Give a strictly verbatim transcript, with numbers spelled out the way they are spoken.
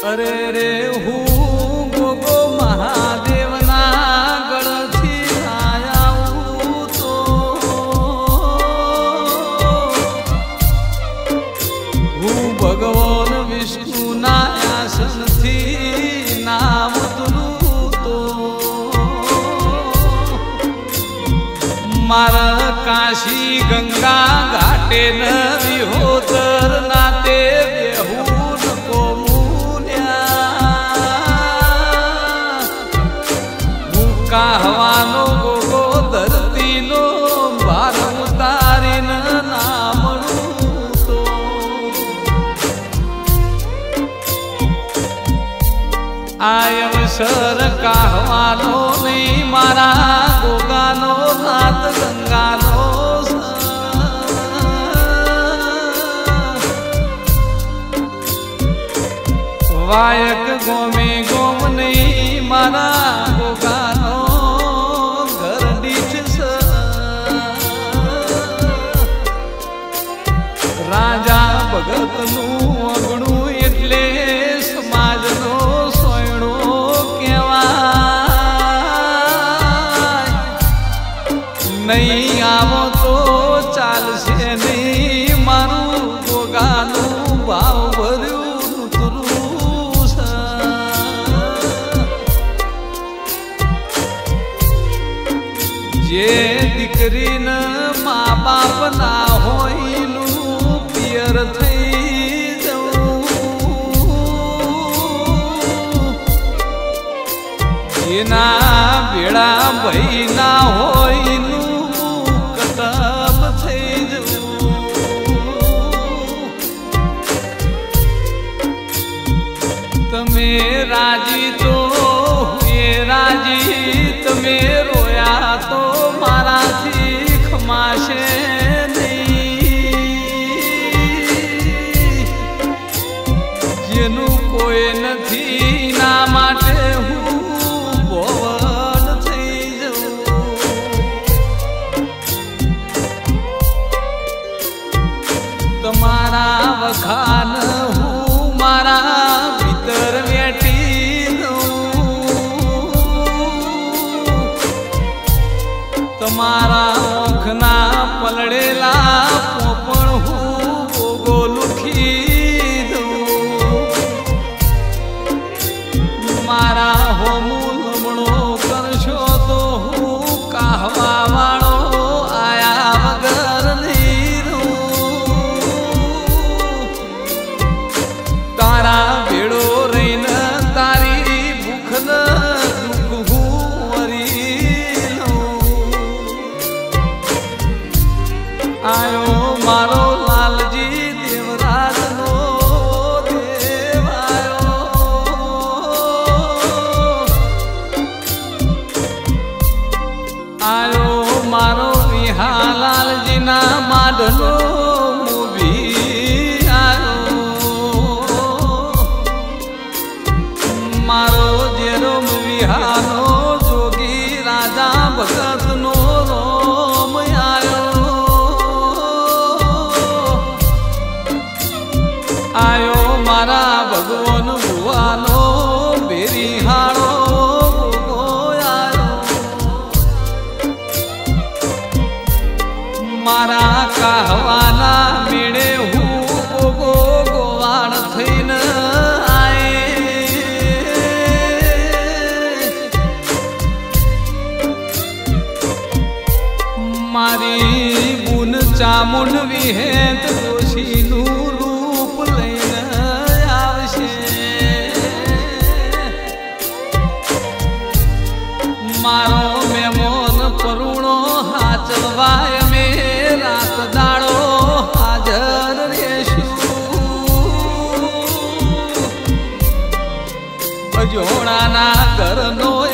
अरे रे हूँ गोगो महादेव ना गढ़थी आयाऊं तो हूँ भगवान विष्णु ना आसन थी नाम तुलू तो मारा काशी गंगा घाटे न विहोतर नाते कहवानो गोगो धरती नो भार उतारी न नामणु तो आयम सर कहवानो नहीं मारा गोगानो नाथ गंगानो वायक गोमे गोम नहीं मारा गोगानो राजा भगत नु अगणु एटले समाज नो सोयणो केवाय नहीं आवो तो चालशे नहीं मारू गोगानु भाव भर्यु तुरुस जे दीकरी न माँ बाप ना होइलू थई जाऊं जेना बेड़ा भई ना होइनु कतब थई जाऊं तमे राजी तो हुए राजी तमे रोया तो मारा थी खमाशे कोई नहीं ना माटे हूँ बोल थई जाऊं तुम्हारा वखान हूँ मारा भीतर बैठी दूं तुम्हारा ओखना पलड़ेला पोपण हूँ गोगो लुखी मारा हो मूलमणो करशो तो हूँ कहवा वालो आया वगर नीरू तारा भेड़ो रहीन तारी भूख न दुख हूँ वरी आयो मारो लालजी देवराज नो आयो मारो विहालाल जीना माडलो मूवी आयो मारो जेरो विहानो जोगी राजा भगत नो रोम आयो आयो मारा भगवान भुवानो बेरी हाड़ो मारा कहवाना मेड़े हूँ गोगो गोवाण थईन आए मारी बुन चामुंड विहेत दोषीनु रूप लईन आवशे मारो मेमोन परुणो हाचलवाय रात दाड़ो हाजर रेशू अजोड़ा ना घर नो